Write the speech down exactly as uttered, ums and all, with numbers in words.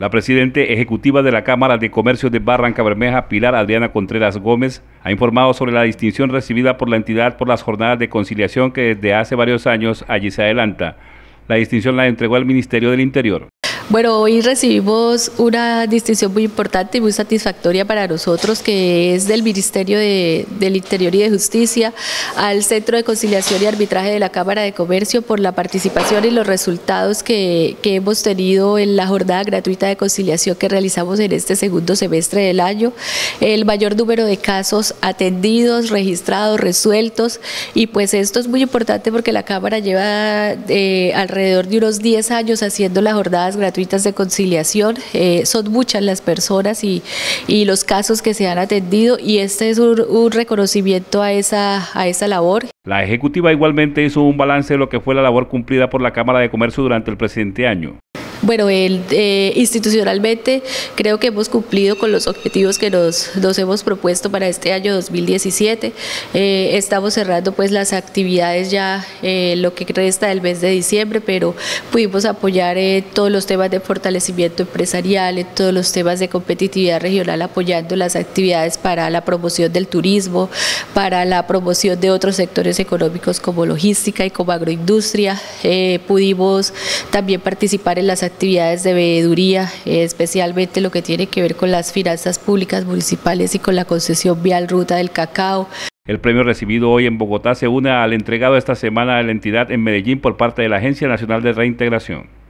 La presidenta ejecutiva de la Cámara de Comercio de Barrancabermeja, Pilar Adriana Contreras Gómez, ha informado sobre la distinción recibida por la entidad por las jornadas de conciliación que desde hace varios años allí se adelanta. La distinción la entregó al Ministerio del Interior. Bueno, hoy recibimos una distinción muy importante y muy satisfactoria para nosotros, que es del Ministerio de, del Interior y de Justicia al Centro de Conciliación y Arbitraje de la Cámara de Comercio por la participación y los resultados que, que hemos tenido en la jornada gratuita de conciliación que realizamos en este segundo semestre del año. El mayor número de casos atendidos, registrados, resueltos, y pues esto es muy importante porque la Cámara lleva eh, alrededor de unos diez años haciendo las jornadas gratuitas de conciliación. Eh, son muchas las personas y, y los casos que se han atendido, y este es un, un reconocimiento a esa, a esa labor. La ejecutiva igualmente hizo un balance de lo que fue la labor cumplida por la Cámara de Comercio durante el presente año. Bueno, el, eh, institucionalmente creo que hemos cumplido con los objetivos que nos, nos hemos propuesto para este año dos mil diecisiete. Eh, estamos cerrando pues las actividades ya eh, lo que resta del mes de diciembre, pero pudimos apoyar eh, todos los temas de fortalecimiento empresarial, en todos los temas de competitividad regional, apoyando las actividades para la promoción del turismo, para la promoción de otros sectores económicos como logística y como agroindustria. Eh, pudimos también participar en las actividades actividades de veeduría, eh, especialmente lo que tiene que ver con las finanzas públicas municipales y con la concesión vial Ruta del Cacao. El premio recibido hoy en Bogotá se une al entregado esta semana a la entidad en Medellín por parte de la Agencia Nacional de Reintegración.